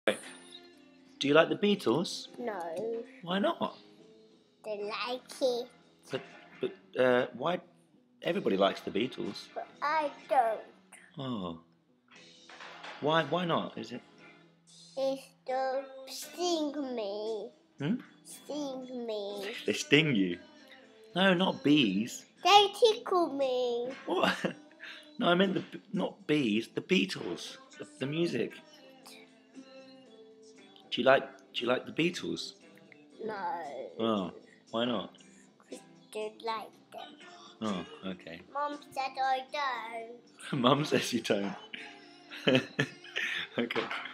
Right. Do you like the Beatles? No, Why not? they like it, Why? Everybody likes the Beatles. but I don't. Oh, why? Why not? Is it? It's the sting me. Hmm? Sting me. They sting you? No, not bees. They tickle me. What? No, I meant not bees. The Beatles. The music. Do you like the Beatles? No, Oh, why not? I don't like them. Oh, okay. Mom said I don't. Mum says you don't. Okay.